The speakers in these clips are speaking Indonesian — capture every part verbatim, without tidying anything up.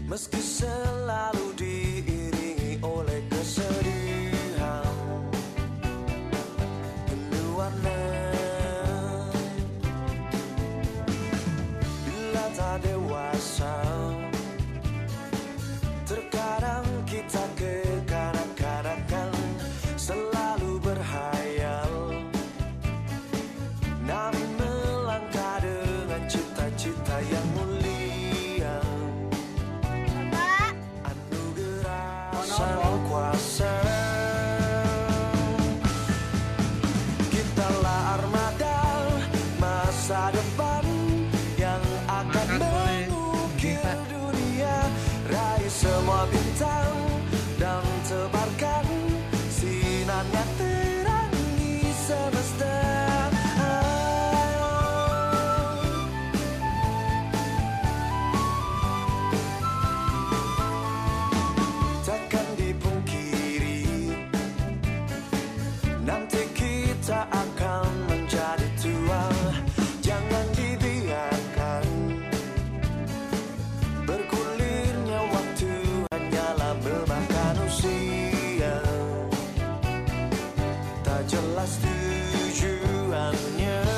meski selalu diiringi oleh kesedihan penuh warna. Bila tak dewasa, terkadang kita kekanak-kanakan, selalu berhayal, namun melangkah dengan cita-cita yang mulia. Anugerah Sang Kuasa, kitalah armada masa depan yang akan mengukir dunia, raih semua bintang dan tebarkan sinarnya terangi semesta. Takkan dipungkiri, nanti kita akan menjadi tua. Jangan dibiarkan bergulirnya waktu, hanyalah memakan usia. Tak jelas tujuannya.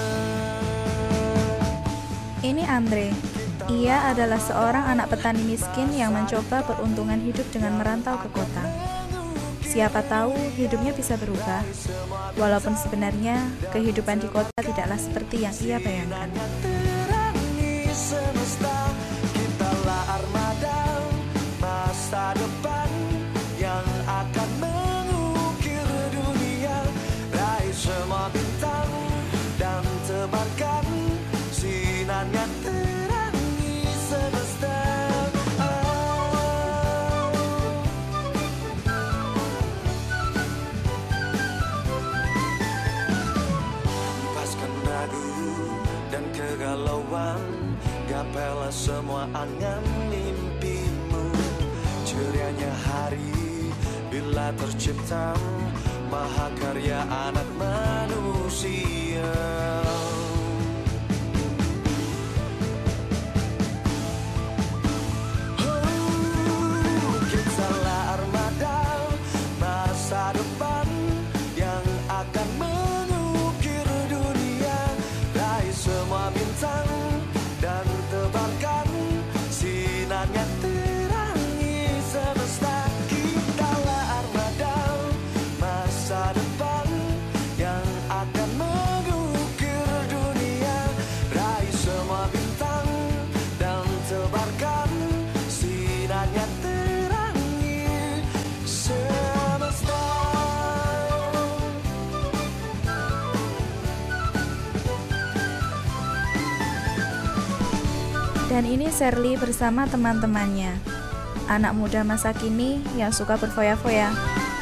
Ini Andre. Ia adalah seorang anak petani miskin yang mencoba peruntungan hidup dengan merantau ke kota. Siapa tahu hidupnya bisa berubah, walaupun sebenarnya kehidupan di kota tidaklah seperti yang ia bayangkan. Terangi semesta, kitalah armada masa depan yang akan mengukir dunia, raih semua bintang dan tebarkan sinarnya terangi semesta. Lepaskan ragu dan kegalauan, gapailah semua angan mimpimu. Cerianya hari bila tercipta mahakarya anak manusia. Oh, kitalah armada masa depan yang akan mengukir dunia, raih semua bintang dan tebarkan sinarnya terangi semesta. Kitalah armada masa depan yang akan mengukir dunia, raih semua bintang dan tebarkan sinarnya terangi semesta. Dan ini Shirley bersama teman-temannya, anak muda masa kini yang suka berfoya-foya.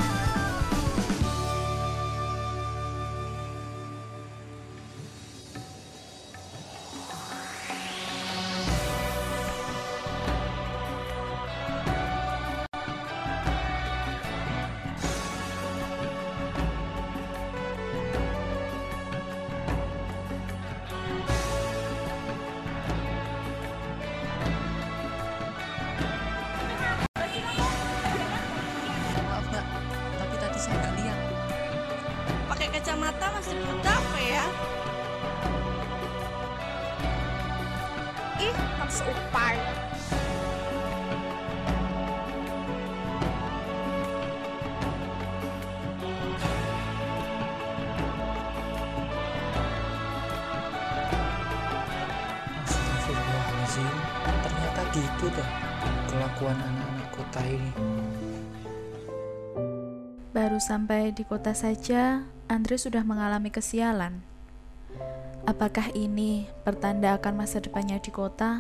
Maaf mbak, tapi tadi saya nggak lihat. Pakai kacamata masih buta apa ya? Ih, harus upar. Astagfirullahaladzim, ternyata gitu dah kelakuan anak-anak kota ini. Baru sampai di kota saja, Andre sudah mengalami kesialan. Apakah ini pertanda akan masa depannya di kota?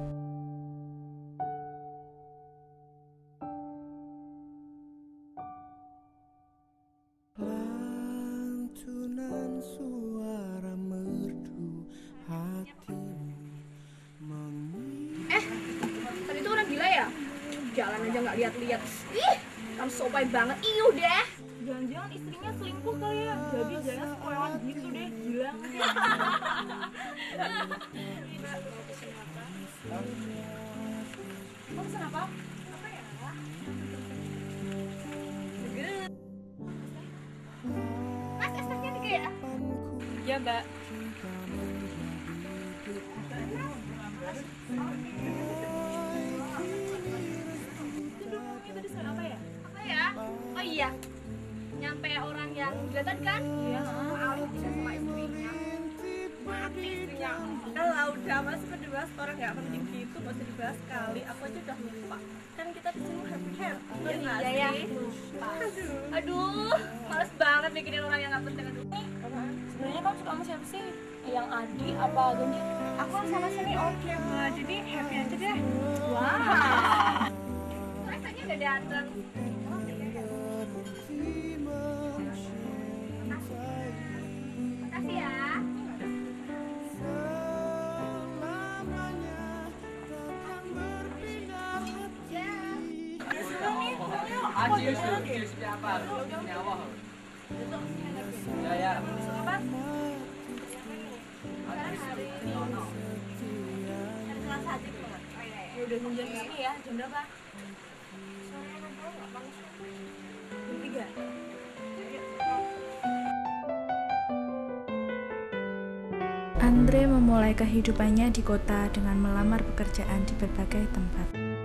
Lantunan suara merdu hatimu mengingat. Eh, tadi itu orang gila ya? Jalan aja nggak lihat-lihat. Ih, kamu sopai banget. Iuh deh. Jangan-jangan istrinya selingkuh kali ya? Jadi jalan sekolah gitu deh, gila. Kamu pesan apa? apa ya? Mas, es tehnya tiga ya? Iya, Mbak. Itu diskon apa ya? Apa ya? Oh iya, nyampe orang yang gila kan? Iya. Alif tidak sama istrinya. Mati istrinya. Kalau udah mas kedua orang nggak penting gitu, masih dibahas sekali. Aku aja udah lupa. Kan kita di sini happy happy. Oh iya ya. Lupa. Aduh. Aduh, males banget mikirin orang yang nggak penting. Aduh. Sebenarnya kamu suka sama siapa sih? Yang Adi apa Genji? Aku sama sini oke mbak. Jadi happy aja deh. Wah. Rasanya udah datang. Makasih ya. Ya udah nungguin sini ya. Jam berapa? Jam tiga. Andre memulai kehidupannya di kota dengan melamar pekerjaan di berbagai tempat.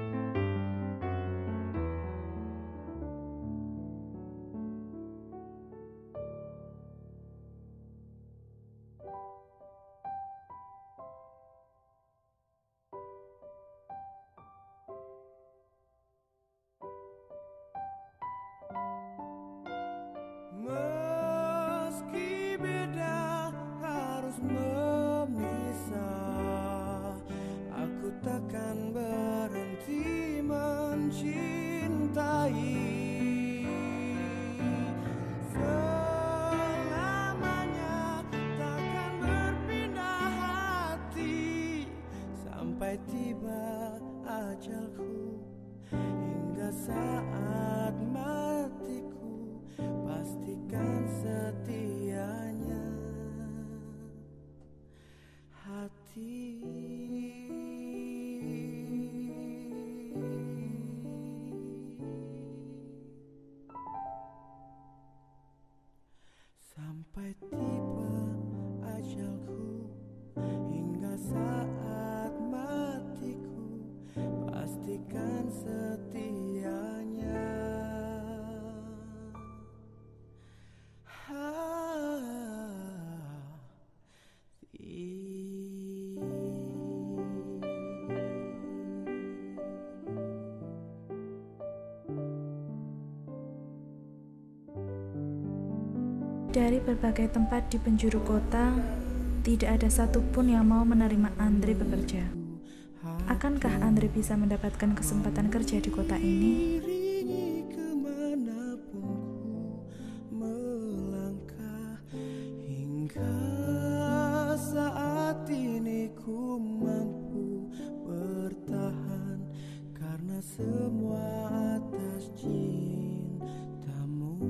Meski beda harus memisah, aku takkan berhenti mencintai. Selamanya takkan berpindah hati sampai tiba ajalku, hingga saat matiku pastikan setianya hati. Sampai tiba ajalku, hingga saat matiku pastikan setianya Dari berbagai tempat di penjuru kota, tidak ada satupun yang mau menerima Andre bekerja. Akankah Andre bisa mendapatkan kesempatan kerja di kota ini? Iringi kemanapun ku melangkah, hingga saat ini ku mampu bertahan, karena semua atas cintamu.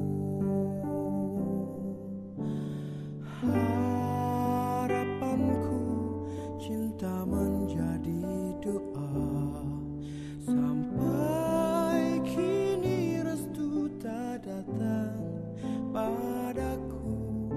Harapanku cinta menjadi doa, sampai kini restu tak datang padaku.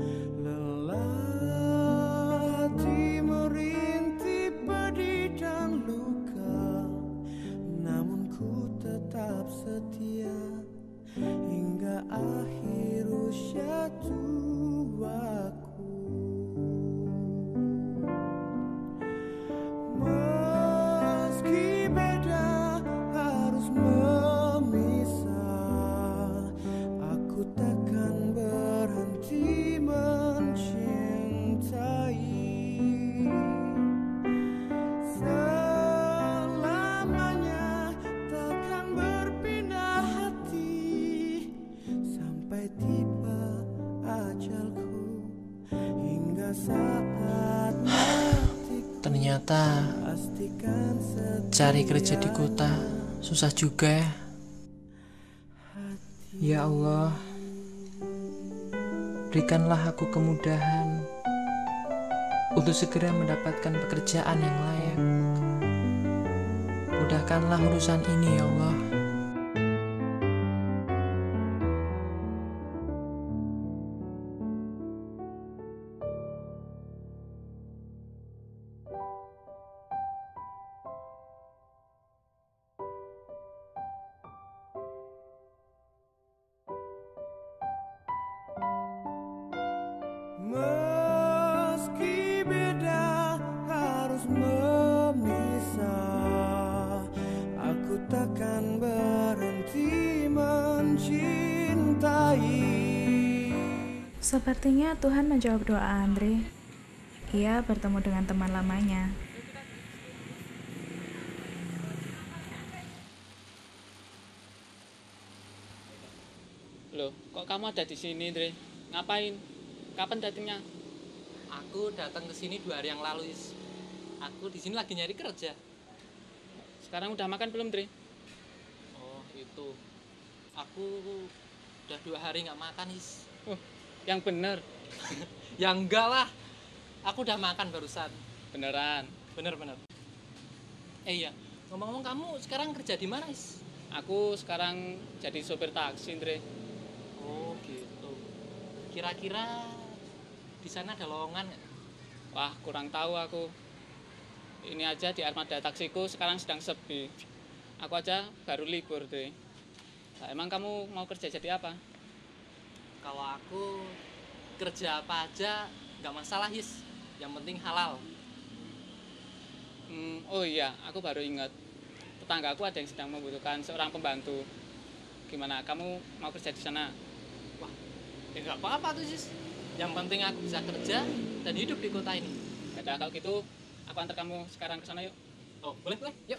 Lelah hati merintih pedih dan luka, namun ku tetap setia hingga akhir usia tuaku. Meski beda harus memisah, aku takkan berhenti mencintai. Selamanya takkan berpindah hati sampai tiba ajalku, hingga saat matiku Ternyata pastikan cari kerja di kota susah juga ya. Ya Allah, berikanlah aku kemudahan untuk segera mendapatkan pekerjaan yang layak. Mudahkanlah urusan ini ya Allah. Meski beda harus memisah, aku takkan berhenti mencintai. Sepertinya Tuhan menjawab doa Andre. Ia bertemu dengan teman lamanya. Loh, kok kamu ada di sini, Andre? Ngapain? Kapan datangnya? Aku datang ke sini dua hari yang lalu, Is. Aku di sini lagi nyari kerja. Sekarang udah makan belum, Dre? Oh, itu. Aku udah dua hari nggak makan, Is. Oh, yang bener. Ya enggak lah. Aku udah makan barusan. Beneran. Bener-bener. Eh iya, ngomong-ngomong kamu sekarang kerja di mana, Is? Aku sekarang jadi sopir taksi, Dre. Oh, gitu. Kira-kira di sana ada lowongan nggak? Wah, kurang tahu aku. Ini aja di armada taksiku sekarang sedang sepi. Aku aja baru libur, Dre. Nah, emang kamu mau kerja jadi apa? Kalau aku kerja apa aja nggak masalah, Is. Yang penting halal. Hmm, oh iya, aku baru ingat. Tetanggaku ada yang sedang membutuhkan seorang pembantu. Gimana, kamu mau kerja di sana? Wah, ya nggak apa-apa tuh, Sis. Yang penting aku bisa kerja dan hidup di kota ini. Yaudah, kalau gitu aku antar kamu sekarang ke sana yuk. Oh, boleh, boleh. Yuk.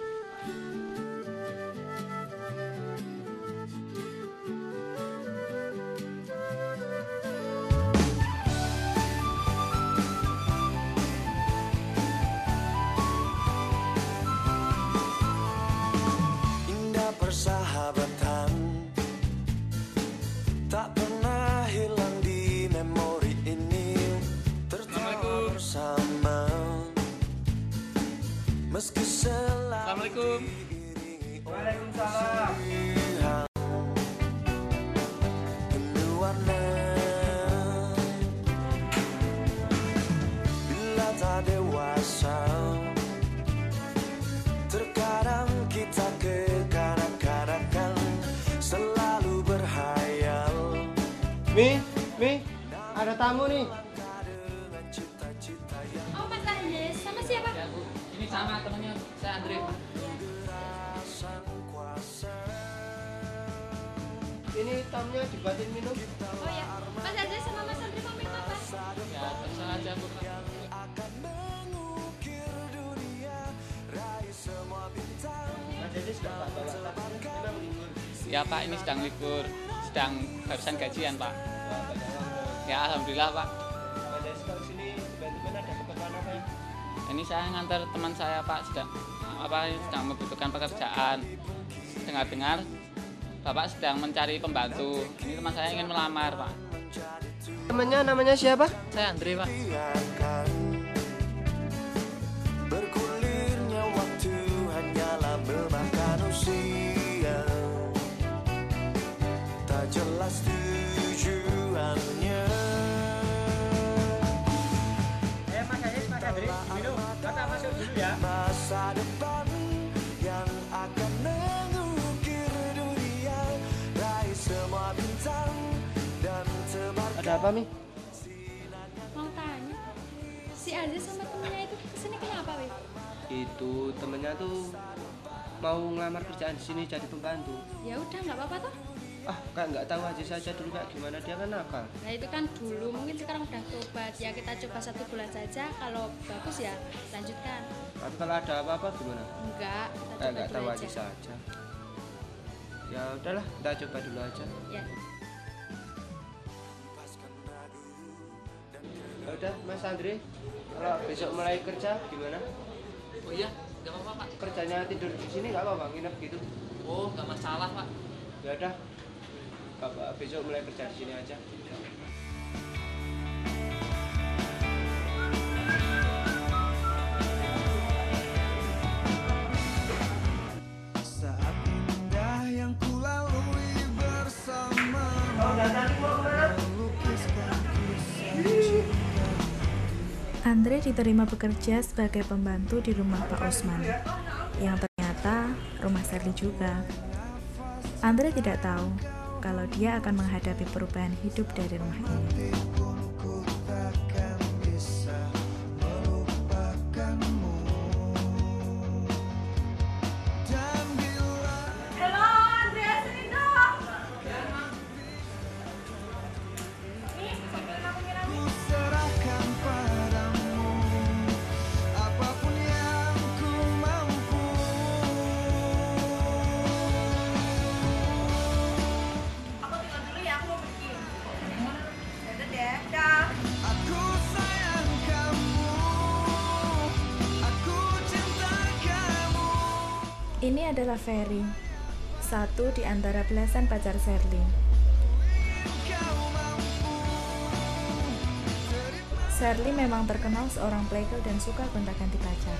Indah persahabatan tak pernah hilang di memori ini. Tertawa bersama meski selalu Assalamualaikum. Waalaikumsalam. Penuh warna bila tak dewasa, terkadang kita kekanak-kanakan, selalu berhayal. Mi, Mi, ada tamu nih. Dengan cita-cita yang Oh, Mas Andes, sama siapa? Ya, Bu. Ini sama temennya, saya Andre. sang kuasa. Ini tamunya dibuatin minum. Oh ya, Mas Andes sama Mas Andri mau minum apa? Ya, terserah aja, Bu. Akan mengukir dunia, raih semua bintang. Mas Dennis nggak apa-apa, memang libur. Ya, Pak, ini sedang libur. Sedang barusan gajian, Pak. Wah, banyak orang. Ya, alhamdulillah, Pak. Mas Dennis kalau sini tiba-tiba ada keperluan apa ya? Ini saya ngantar teman saya, Pak, sedang apa sedang membutuhkan pekerjaan. Dengar-dengar Bapak sedang mencari pembantu. Ini teman saya ingin melamar, Pak. Temennya namanya siapa? Saya Andre, Pak. Biarkan bergulirnya waktu, hanyalah melebahkan usia. Tak jelas tujuannya. Eh, Mas Dennis, Mas Andri, minum. Kita masuk dulu ya. Masa depan yang akan mengukir dunia, raih semua bintang dan tebar. Ada apa, Mi? Mau tanya, si Andes sama temennya itu kesini kenapa, Wih? Itu temennya tuh mau ngelamar kerjaan di sini jadi pembantu. Ya udah, nggak apa-apa toh. Ah, kak nggak tahu aja saja dulu kak gimana dia kan nakal. Nah itu kan dulu, mungkin sekarang udah tobat. Ya kita coba satu bulan saja, kalau bagus ya lanjutkan. Tapi kalau ada apa-apa gimana? Enggak, kita Eh, coba nggak dulu tahu aja. aja saja. Ya udahlah, kita coba dulu aja. Ya. Ya udah, Mas Andri, kalau besok mulai kerja gimana? Oh iya, nggak apa-apa, Pak. Kerjanya tidur di sini nggak apa-apa, nginep gitu. Oh, nggak masalah, Pak. Ya udah, Bapak besok mulai kerja di sini aja. Andre diterima bekerja sebagai pembantu di rumah Pak Usman, yang ternyata rumah Sherly juga. Andre tidak tahu kalau dia akan menghadapi perubahan hidup dari rumah ini. Ini adalah Ferry, satu di antara belasan pacar Sherly. Sherly memang terkenal seorang playgirl dan suka gonta-ganti pacar.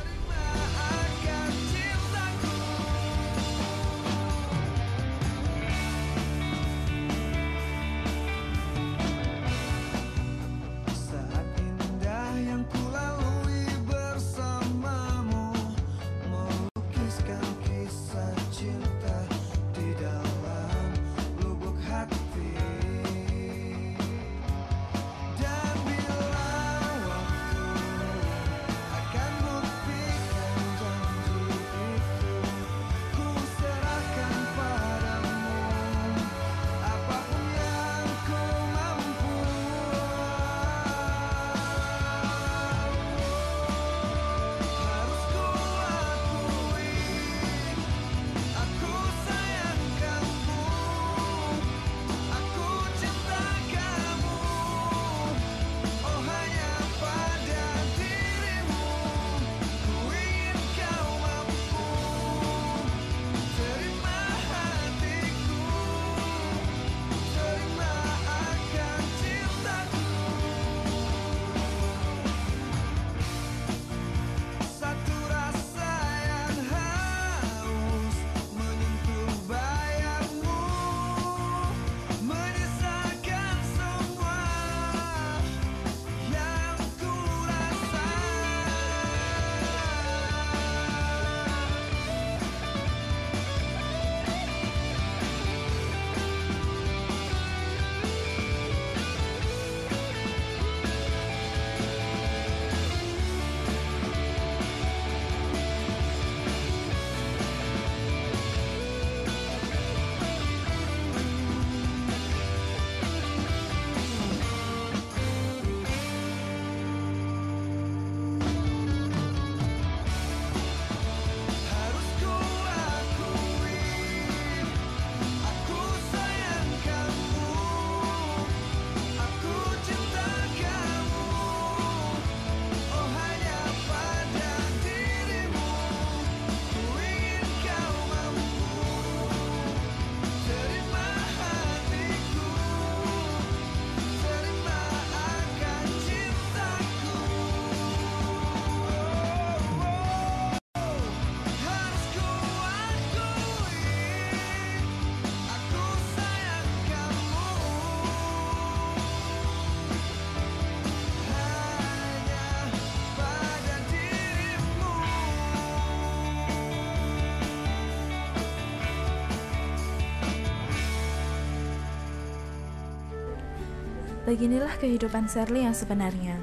Beginilah kehidupan Sherly yang sebenarnya.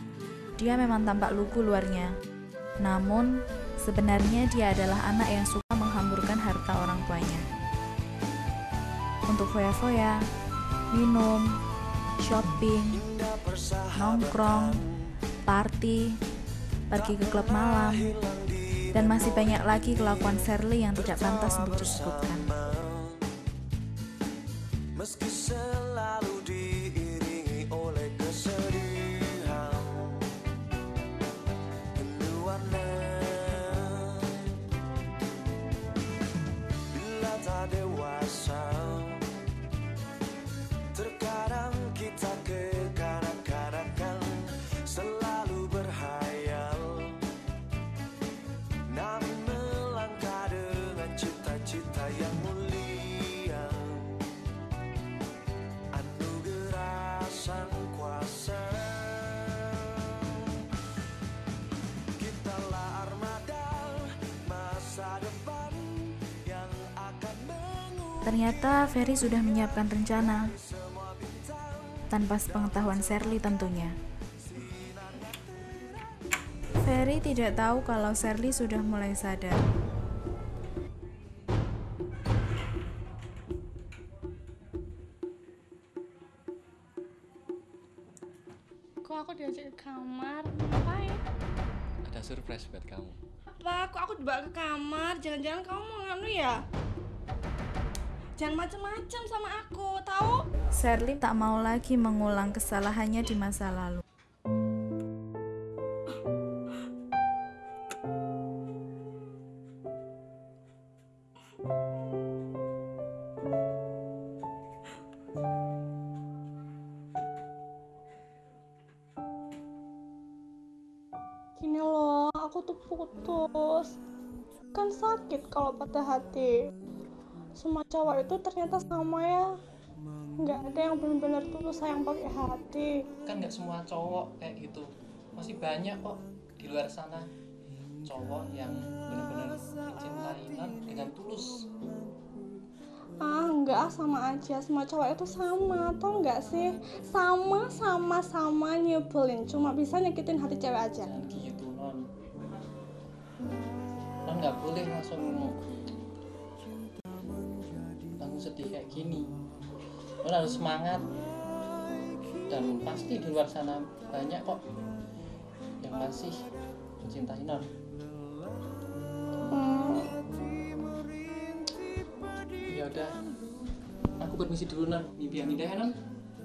Dia memang tampak lugu luarnya, namun sebenarnya dia adalah anak yang suka menghamburkan harta orang tuanya untuk foya-foya, minum, shopping, nongkrong, party, pergi ke klub malam, dan masih banyak lagi kelakuan Sherly yang tidak pantas untuk disebutkan. Meski selalu diiringi oleh kesedihan penuh warna, bila tak dewasa terkadang kita kekanak-kanakan, selalu berhayal, namun melangkah dengan cita-cita yang mulia. Anugerah sang kuasa Ternyata Ferry sudah menyiapkan rencana, tanpa sepengetahuan Sherly tentunya. Ferry tidak tahu kalau Sherly sudah mulai sadar. Kok aku diajak ke kamar? Ngapain? Ada surprise buat kamu. Apa? Kok aku dibawa ke kamar? Jangan-jangan kamu mau nganu ya? Jangan macem-macem sama aku, tahu? Sherly tak mau lagi mengulang kesalahannya di masa lalu. Gini loh, aku tuh putus. Kan sakit kalau patah hati. Semua cowok itu ternyata sama ya. Nggak ada yang benar-benar tulus sayang pakai hati. Kan nggak semua cowok kayak gitu. Masih banyak kok di luar sana cowok yang benar-benar mencintai non dengan tulus. Ah, enggak, sama aja. Semua cowok itu sama, tau nggak sih? Sama, sama, sama nyebelin. Cuma bisa nyakitin hati cewek aja. Jangan gitu non. Non nggak boleh langsung langsung sedih kayak gini. Non harus semangat. Dan pasti di luar sana banyak kok yang masih mencintai non. Hmm, Ya udah, aku permisi dulu non. Mimpi yang indah ya non.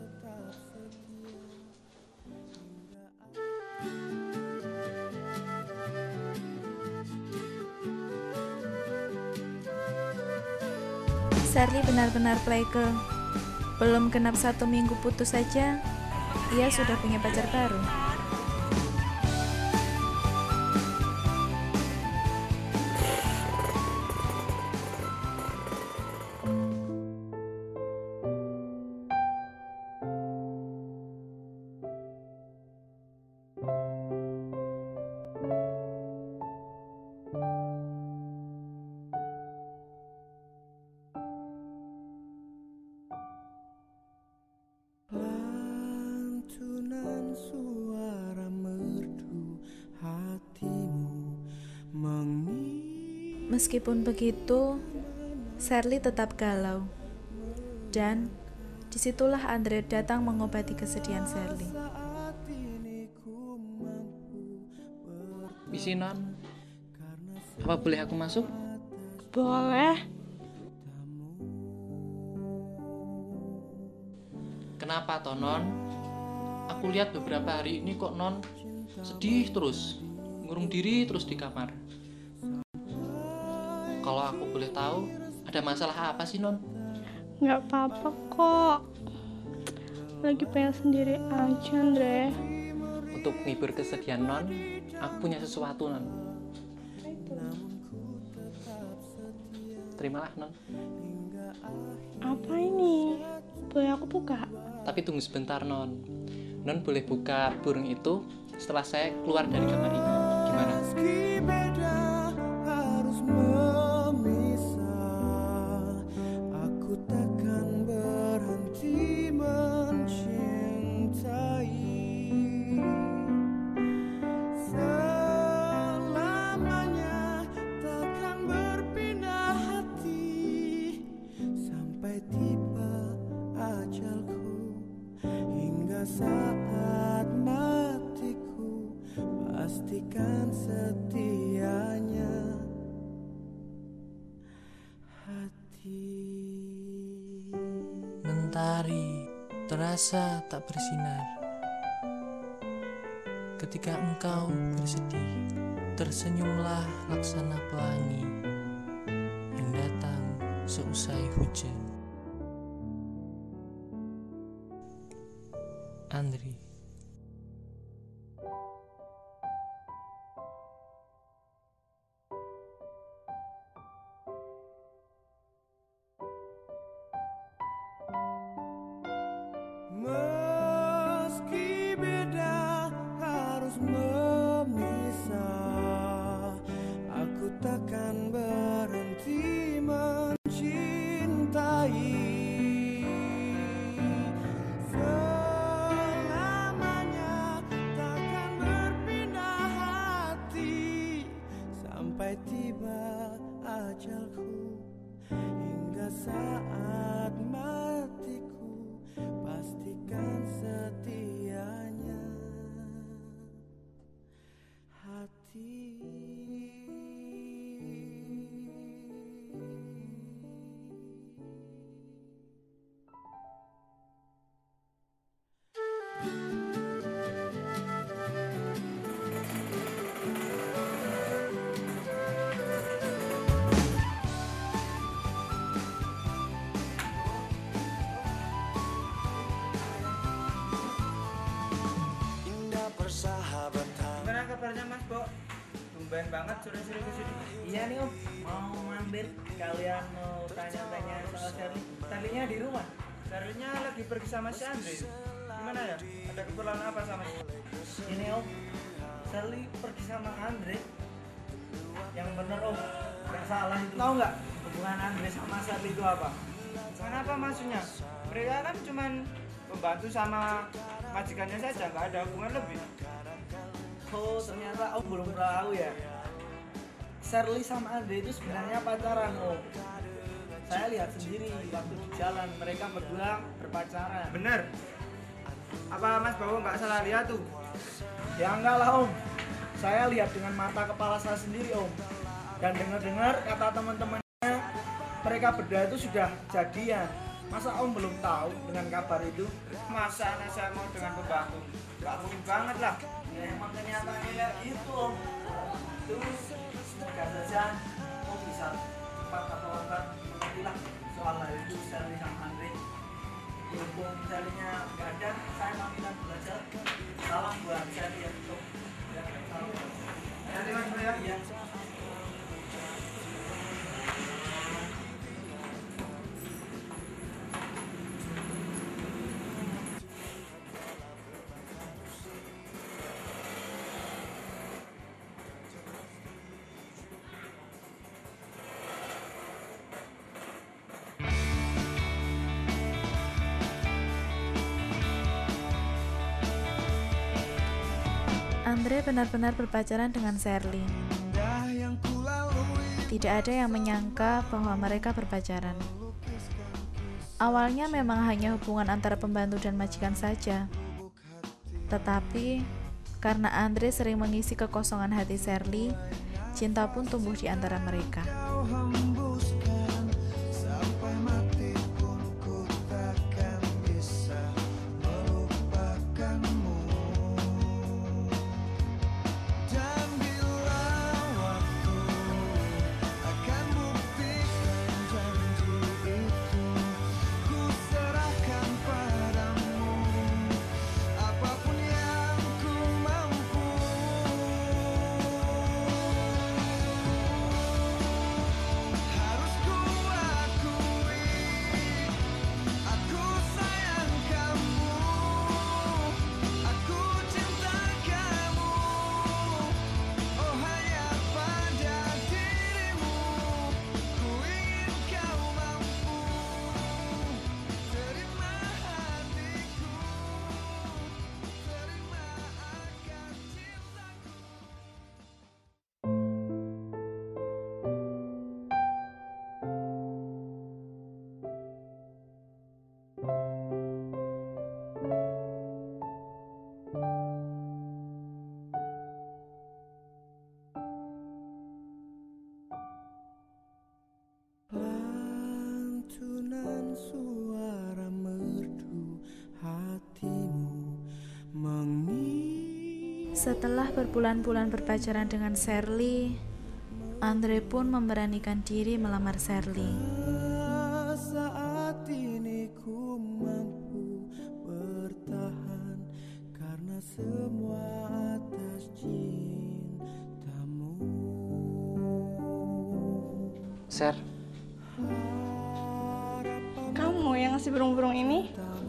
Sherly benar-benar playgirl. Belum genap satu minggu putus saja, ia sudah punya pacar baru. Lantunan suara merdu hatimu mengirim. Meskipun begitu, Sherly tetap galau. Dan disitulah Andre datang mengobati kesedihan Sherly. Misi non, apa boleh aku masuk? boleh. Kenapa toh non? Aku lihat beberapa hari ini kok non sedih terus, ngurung diri terus di kamar. Kalau aku boleh tahu, ada masalah apa sih non? Nggak apa-apa kok. Lagi pengen sendiri aja, Andre. Untuk menghibur kesedihan non, aku punya sesuatu non. Terimalah non. Apa ini? Boleh aku buka? Tapi tunggu sebentar non. Non boleh buka burung itu setelah saya keluar dari kamar ini. Gimana? Meski beda harus memisah, aku takkan berhenti mencintai. Selamanya takkan berpindah hati sampai tiba ajalku, hingga saat matiku pastikan setianya hati. Mentari terasa tak bersinar ketika engkau bersedih. Tersenyumlah laksana pelangi yang datang seusai hujan. Andri. Meski beda harus memisah, aku takkan berhenti mencintai. saat matiku pastikan setianya hati. Gimana kabarnya Mas Bo? Tumben banget sore-sore kesini. Iya nih Om, mau mampir kalian mau tanya-tanya soal Sherly. Sherly-nya di rumah. Sherly-nya lagi pergi sama si Andre. Gimana ya? Ada keperluan apa sama si? Ini Om, Sherly pergi sama Andre. Yang bener Om, nggak salah itu. Tahu nggak hubungan Andre sama Sherly itu apa? Kenapa maksudnya? Mereka kan cuman pembantu sama majikannya saja, nggak ada hubungan lebih. Oh, ternyata Om belum tahu ya. Sherly sama Andre itu sebenarnya pacaran Om. Saya lihat sendiri waktu di jalan mereka berdua berpacaran. Bener? Apa Mas Bawo nggak salah lihat tuh? Ya enggak lah Om. Saya lihat dengan mata kepala saya sendiri Om. Dan dengar-dengar kata teman-temannya mereka berdua itu sudah jadian. Masa Om belum tahu dengan kabar itu? Masa anak saya mau dengan pembantu? Nggak mungkin banget lah. Ya emang kenyataannya kayak gitu Om. Terus semoga saja Om bisa cepat atau lambat mengertilah soal hal itu Sherly sama Andre. Berhubung Sherly-nya nggak ada, saya pamitan belajar. Salam buat Sherly ya Om. Ya, salam. Nanti Mas Bro ya. Iya. Andre benar-benar berpacaran dengan Sherly. Tidak ada yang menyangka bahwa mereka berpacaran. Awalnya memang hanya hubungan antara pembantu dan majikan saja. Tetapi, karena Andre sering mengisi kekosongan hati Sherly, cinta pun tumbuh di antara mereka. Lantunan suara merdu hatimu mengirim. Setelah berbulan-bulan berpacaran dengan Sherly, Andre pun memberanikan diri melamar Sherly. Saat ini ku mampu bertahan karena semua atas cintamu. Ser, Kamu yang ngasih burung-burung ini?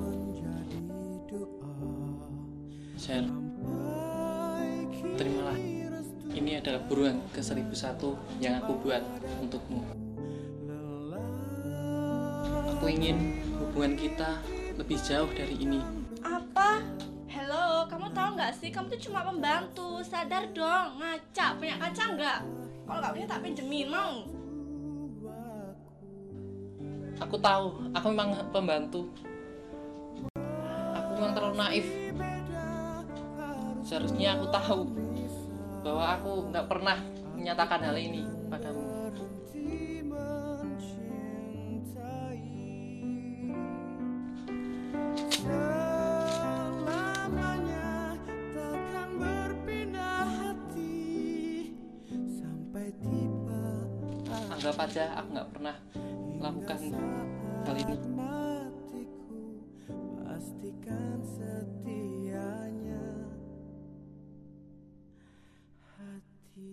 Ser, terimalah. Ini adalah buruan ke seribu satu yang aku buat untukmu. Aku ingin hubungan kita lebih jauh dari ini. Apa? Hello, kamu tahu nggak sih? Kamu tuh cuma pembantu. Sadar dong, ngaca. Punya kaca nggak? Kalau nggak punya tak pinjemin, mau? Aku tahu, aku memang pembantu. Aku memang terlalu naif. Seharusnya aku tahu bahwa aku nggak pernah menyatakan hal ini padamu. Anggap aja aku nggak pernah melakukan hal ini. Pastikan setianya hati.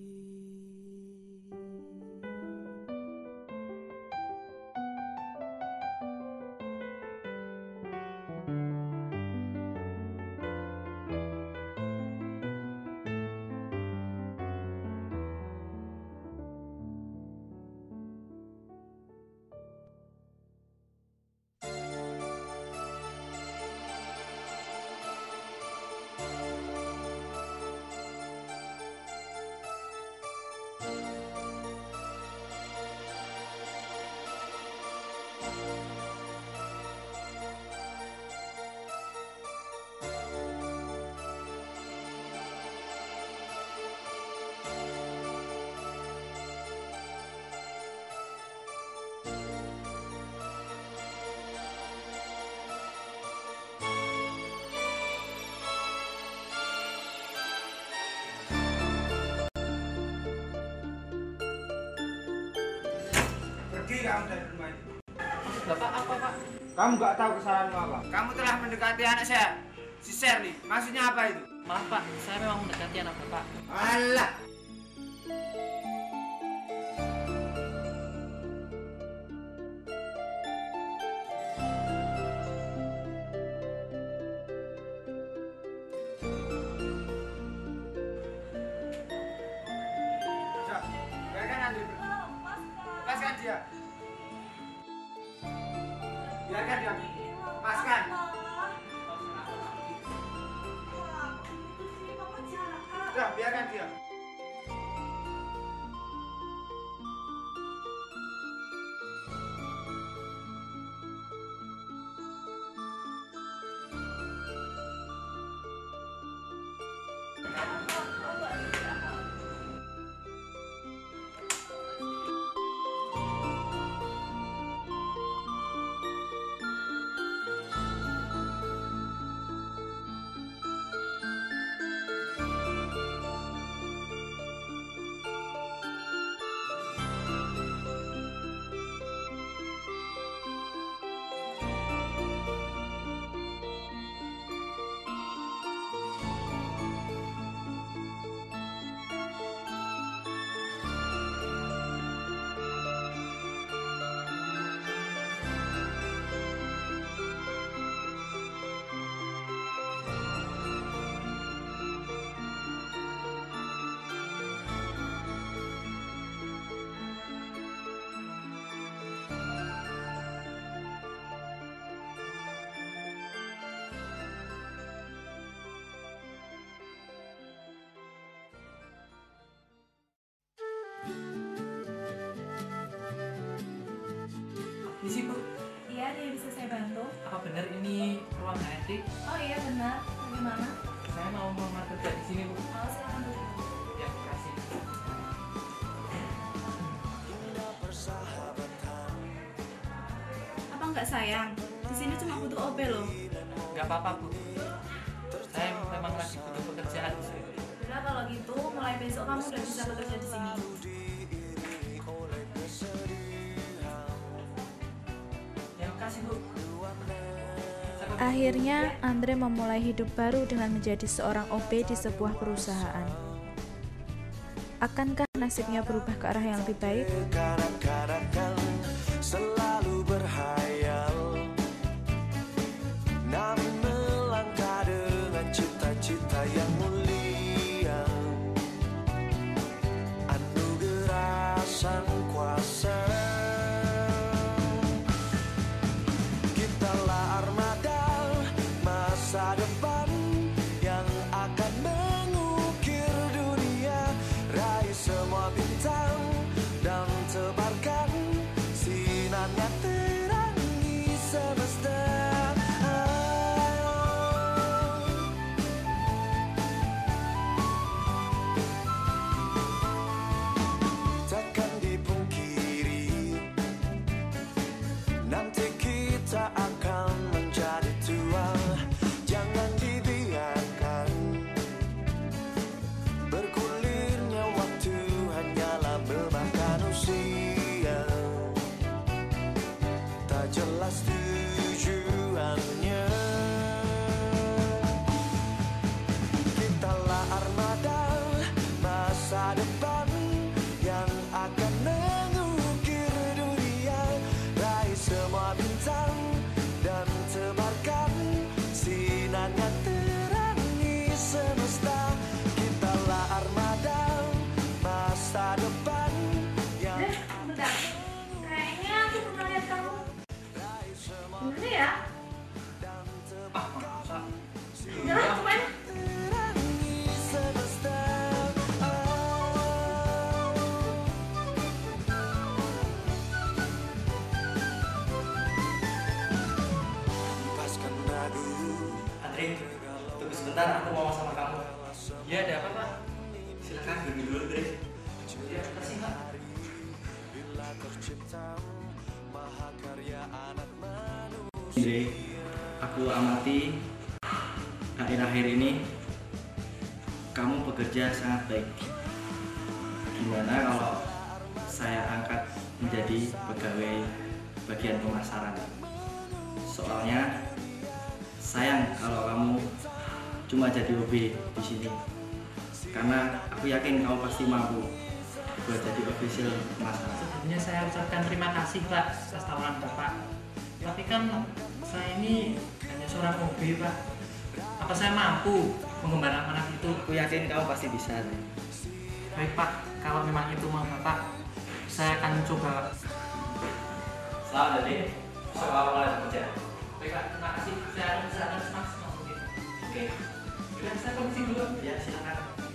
Pergi kamu dari rumah ini. Bapak apa Pak? Kamu nggak tahu kesalahanmu apa? Kamu telah mendekati anak saya, si Shirley. Maksudnya apa itu? Maaf Pak, saya memang mendekati anak Bapak. Alah. Sudah, biarkan Andri pergi. Lepaskan dia. Biarkan dia. Lepaskan. Sudah, biarkan dia. Misi Bu, Iya, dia bisa saya bantu. apa benar ini ruang H R D? Oh iya benar. Bagaimana? Saya mau melamar kerja di sini Bu. Oh silakan duduk. Ya, terima kasih. Apa nggak sayang? Di sini cuma butuh O P loh. Nggak apa-apa Bu. Saya memang lagi butuh pekerjaan Bu. Udah kalau gitu, mulai besok kamu udah bisa bekerja di sini. Terima kasih Bu. Akhirnya, Andre memulai hidup baru dengan menjadi seorang O P di sebuah perusahaan. Akankah nasibnya berubah ke arah yang lebih baik? Kadang-kadang selalu berhayal, namun melangkah dengan cita-cita yang mulia. Anugerah Sang Kuasa, kitalah armada masa depan yang akan mengukir dunia, raih semua bintang dan tebarkan sinarnya ya. Ah, masa? Udah lah, cuman Andre, tunggu sebentar, aku mau sama kamu. Iya, ada apa, Pak? Silakan duduk dulu, Andre. Ya, kasih, Pak. Andre, aku amati akhir-akhir ini kamu bekerja sangat baik. Gimana kalau saya angkat menjadi pegawai bagian pemasaran? Soalnya sayang kalau kamu cuma jadi O B di sini. Karena aku yakin kamu pasti mampu buat jadi official pemasaran. Sebelumnya saya ucapkan terima kasih, Pak, atas tawaran Bapak. Tapi kan saya ini hanya seorang O B, Pak. Apa saya mampu mengembangkan anak itu? Aku yakin kamu pasti bisa. Baik, Pak, kalau memang itu mau Bapak, saya akan coba. Selamat jadi selamat mulai bekerja. Baik, Pak, terima kasih. Saya akan usahakan semaksimal mungkin. Oke. Sudah, saya komisi dulu. Ya, silakan.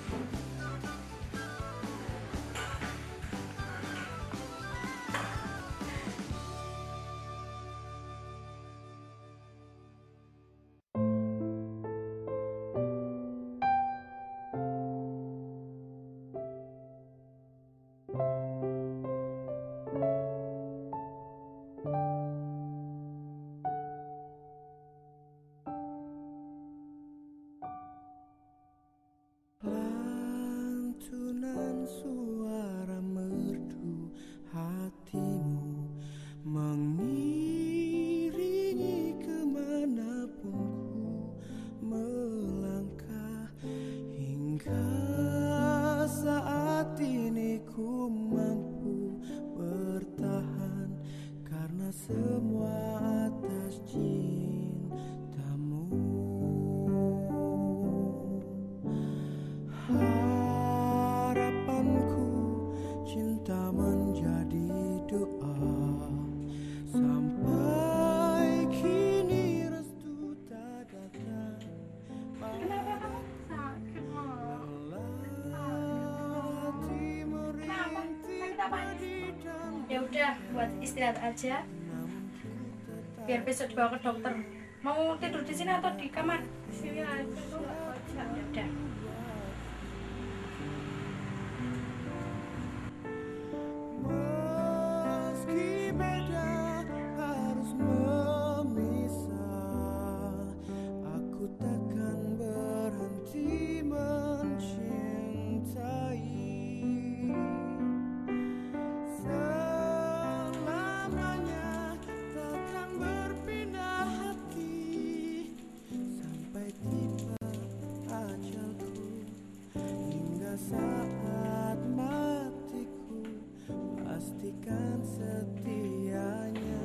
Lantunan suara merdu hatimu mengiringi kemanapun ku melangkah, hingga saat ini ku mampu bertahan karena semua atas cintamu. Harapanku cinta menjadi doa, sampai kini restu tak datang. kenapa kamu sakit, Mama? Kenapa? Sakit apa? Ya udah, buat istirahat aja. Biar besok dibawa ke dokter. Mau tidur di sini atau di kamar? Sini aja, tuh nggak kocak. Ya udah. Meski beda harus memisah, aku takkan berhenti mencintai. Selamanya takkan berpindah hati, sampai tiba ajalku, hingga saat matiku pastikan setianya.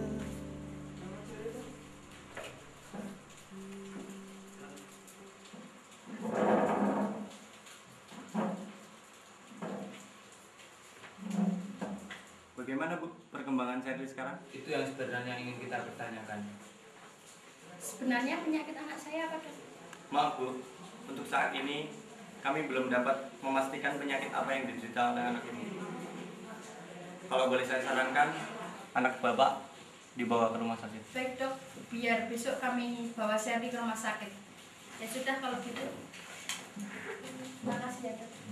Bagaimana Bu perkembangan Sherly sekarang? Itu yang sebenarnya ingin kita pertanyakan. Sebenarnya penyakit anak saya apa, Dok? Maaf Bu, untuk saat ini kami belum dapat memastikan penyakit apa yang diderita oleh anak ini. Kalau boleh saya sarankan, anak Bapak dibawa ke rumah sakit. Baik, Dok, biar besok kami bawa Sherly ke rumah sakit. Ya sudah kalau gitu. Terima kasih ya, Dok.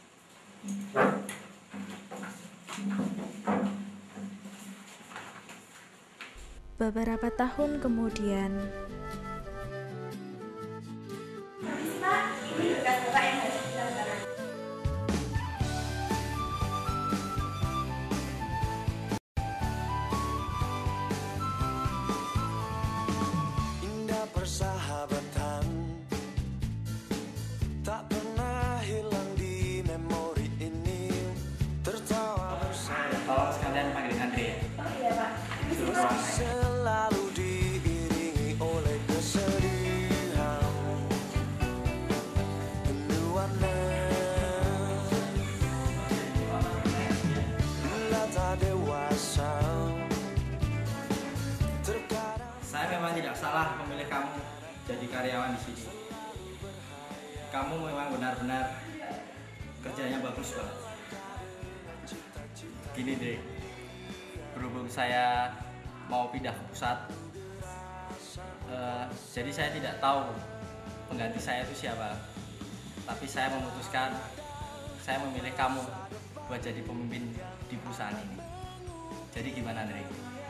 Beberapa tahun kemudian, Pak, ini bekas Bapak yang harus dilakukan. Indah persahabatan tak pernah hilang di memori ini. Tertawa bersama Tolong sekalian panggil Andre ya. Oh iya, Pak. Terus ruangan. selalu diiringi oleh kesedihan penuh warna. Bila tak dewasa, terkadang Saya memang memang tidak salah memilih kamu jadi karyawan di sini. Kamu memang benar-benar kerjanya bagus banget. Gini deh, berhubung saya mau pindah ke pusat, uh, jadi saya tidak tahu pengganti saya itu siapa. Tapi saya memutuskan, saya memilih kamu buat jadi pemimpin di perusahaan ini. Jadi gimana, Andre?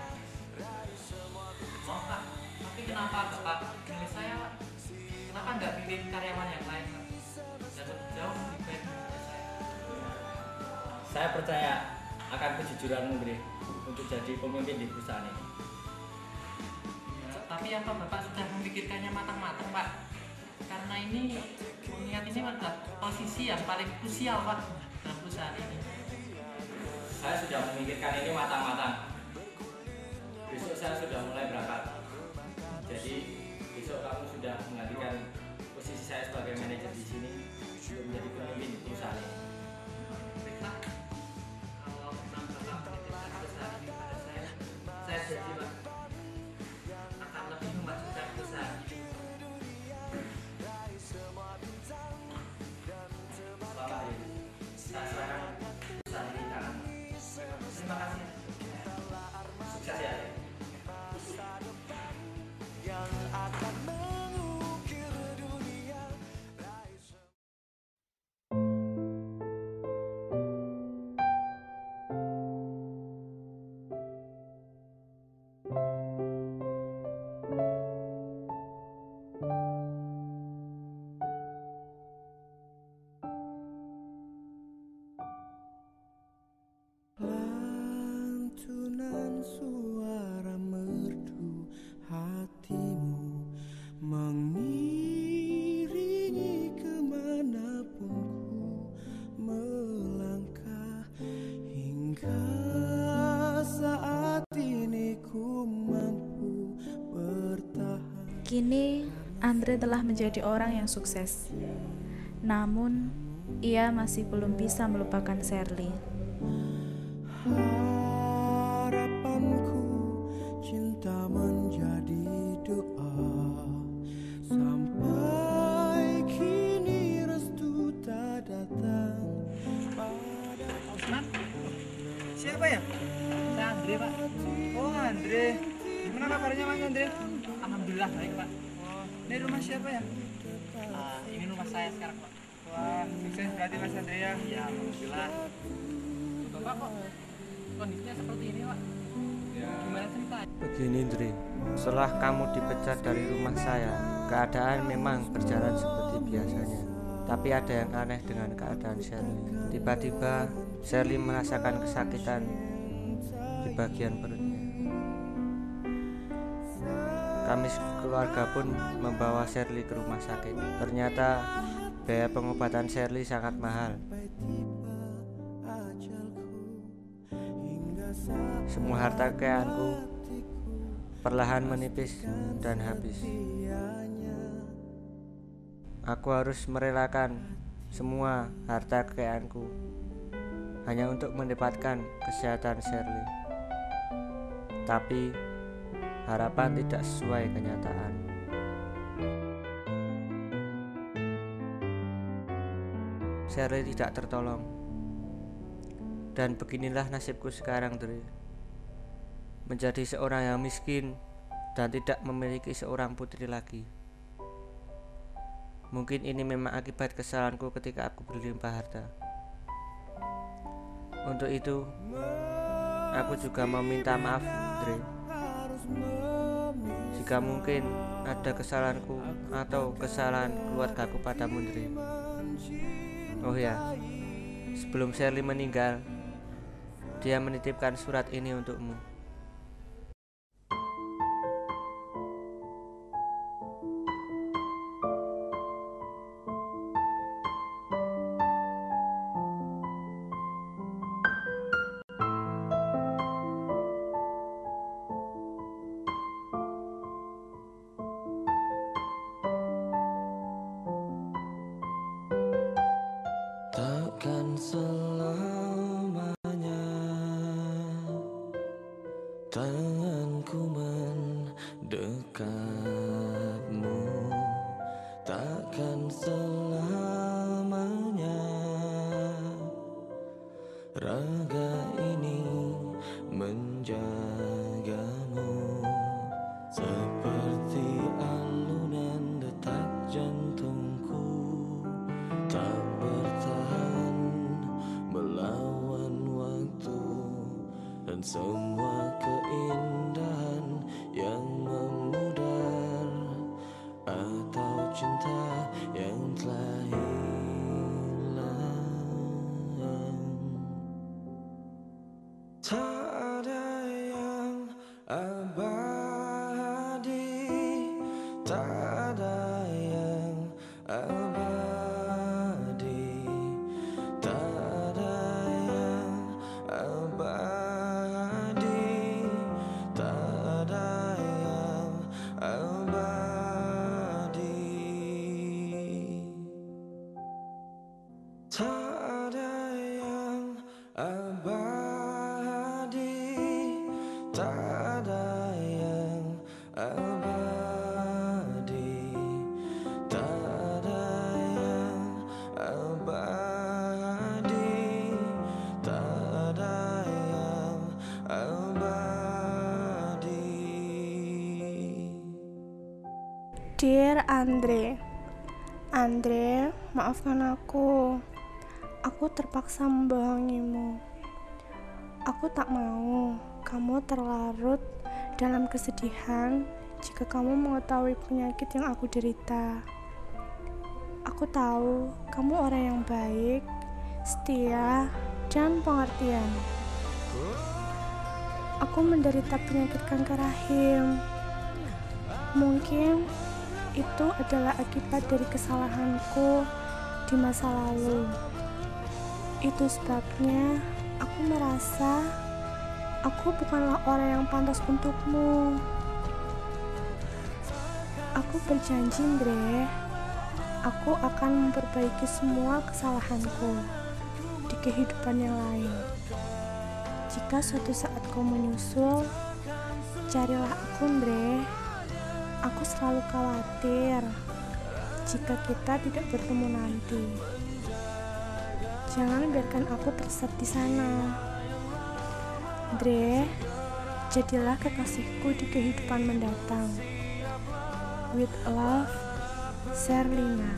Oh Pak, tapi kenapa Bapak milih saya? Kenapa nggak pilih karyawan yang lain, Pak? Dan jauh lebih baik dari saya. Saya percaya akan kejujuranmu, Andre, untuk jadi pemimpin di perusahaan ini. Ya, tapi apa Bapak sudah memikirkannya matang-matang, Pak? Karena ini, mengingat ini adalah posisi yang paling krusial, Pak, dalam perusahaan ini. Saya sudah memikirkan ini matang-matang. Besok saya sudah mulai berangkat. Jadi besok kamu sudah menggantikan posisi saya sebagai manajer di sini untuk menjadi pemimpin di perusahaan ini. Baiklah, kalau memang Bapak menitipkan perusahaan ini pada saya, saya janji, Pak, akan lebih memajukan perusahaan ini. Selamat ya. Saya serahkan perusahaan ini di tangan. Terima kasih. Sukses ya. Yang akan mengukir dunia. Lantunan suara merdu hatimu mengiringi kemanapun ku melangkah, hingga saat ini ku mampu bertahan. Kini, Andre telah menjadi orang yang sukses. Namun, ia masih belum bisa melupakan Sherly. Harapanku cinta menjadi doa, sampai kini restu tak datang pada. Osman? Siapa ya? Saya Andre, Pak. Oh, Andre. Gimana kabarnya Mas Andre? Alhamdulillah baik, Pak. Oh, ini rumah siapa ya? Ah, ini rumah saya sekarang, Pak. Wah, sukses berarti Mas Andre ya. Iya, alhamdulillah. Bapak kok kondisinya seperti ini, Pak? Gimana ceritanya? Begini Indri, setelah kamu dipecat dari rumah saya, keadaan memang berjalan seperti biasanya. Tapi ada yang aneh dengan keadaan Sherly. Tiba-tiba Sherly merasakan kesakitan di bagian perutnya. Kami keluarga pun membawa Sherly ke rumah sakit. Ternyata biaya pengobatan Sherly sangat mahal. Semua harta kekayaanku perlahan menipis dan habis. Aku harus merelakan semua harta kekayaanku hanya untuk mendapatkan kesehatan Sherly. Tapi harapan tidak sesuai kenyataan. Sherly tidak tertolong. Dan beginilah nasibku sekarang, Dre. Menjadi seorang yang miskin dan tidak memiliki seorang putri lagi. Mungkin ini memang akibat kesalahanku ketika aku berlimpah harta. Untuk itu, aku juga meminta maaf, Dre. Jika mungkin ada kesalahanku atau kesalahan keluargaku padamu, Dre. Oh ya, sebelum Sherly meninggal, dia menitipkan surat ini untukmu. Takkan selamanya cinta yang telah hilang. Tak ada yang abadi, tak ada yang abadi, tak ada yang abadi, tak ada yang abadi, tak ada yang abadi, tak ada yang abadi, tak ada yang abadi, tak ada yang abadi. Dear Andre, Andre, maafkan aku. Aku terpaksa membohongimu. Aku tak mau kamu terlarut dalam kesedihan jika kamu mengetahui penyakit yang aku derita. Aku tahu kamu orang yang baik, setia, dan pengertian. Aku menderita penyakit kanker rahim. Mungkin itu adalah akibat dari kesalahanku di masa lalu. Itu sebabnya aku merasa aku bukanlah orang yang pantas untukmu. Aku berjanji, Andre, aku akan memperbaiki semua kesalahanku di kehidupan yang lain. Jika suatu saat kau menyusul, carilah aku, Andre. Aku selalu khawatir jika kita tidak bertemu nanti. Jangan biarkan aku tersesat di sana. Andre, jadilah kekasihku di kehidupan mendatang. With love, Sherlina.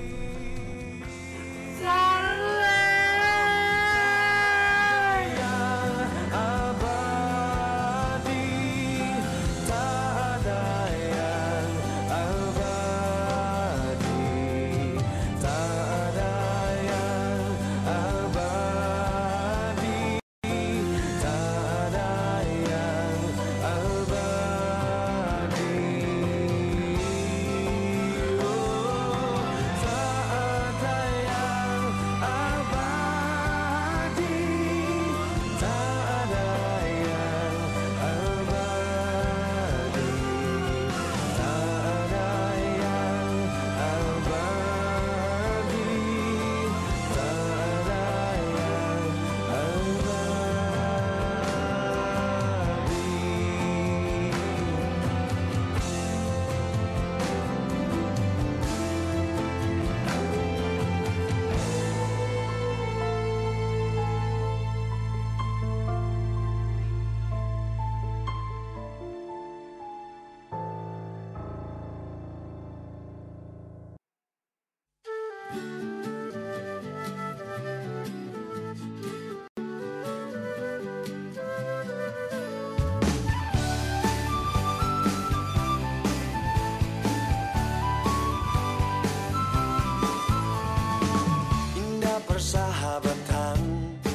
Persahabatan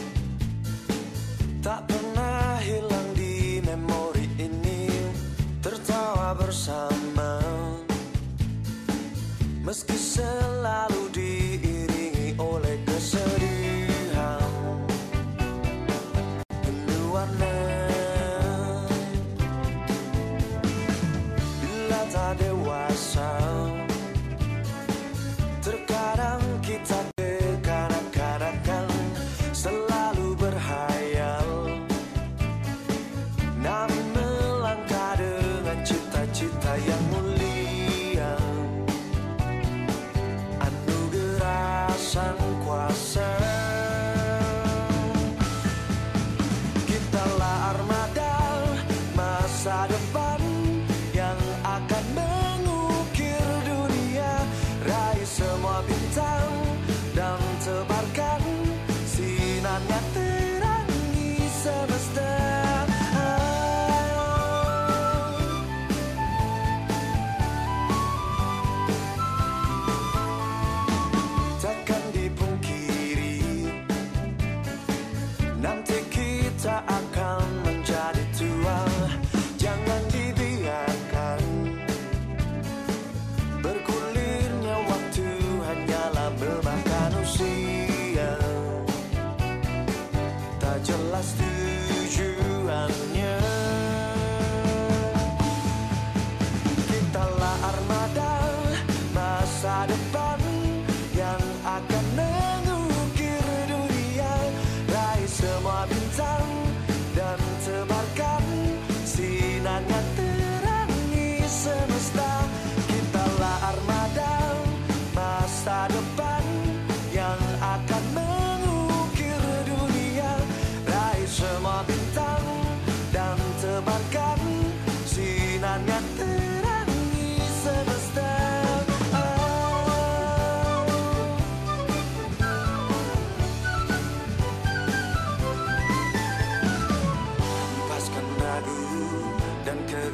tak pernah hilang di memori ini. Tertawa bersama meski selalu diiringi oleh kesedihan penuh warna. Bila tak dewasa, terkadang kita selalu berhayal, namun melangkah dengan cita-cita yang mulia. Anugerah Sang Kuasa, kitalah armada masa depan yang akan mengukir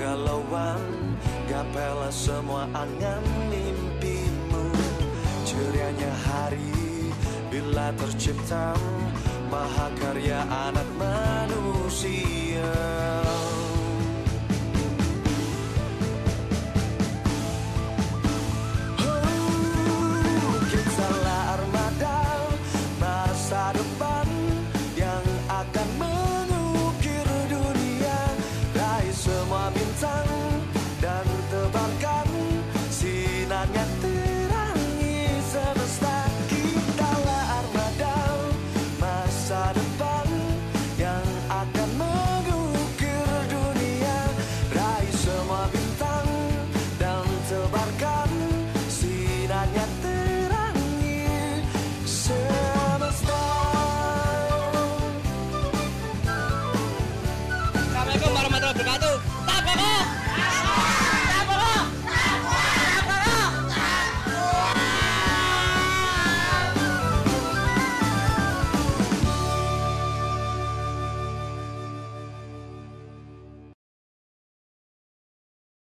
kegalauan, gapela semua angan mimpimu. Cerianya hari bila tercipta mahakarya anak manusia.